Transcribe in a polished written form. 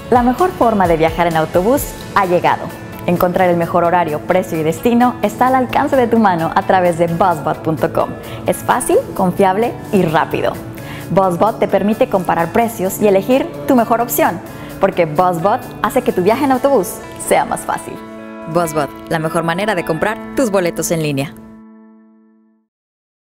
La mejor forma de viajar en autobús ha llegado. Encontrar el mejor horario, precio y destino está al alcance de tu mano a través de Buzzbot.com. Es fácil, confiable y rápido. Buzzbot te permite comparar precios y elegir tu mejor opción, porque Buzzbot hace que tu viaje en autobús sea más fácil. Buzzbot, la mejor manera de comprar tus boletos en línea.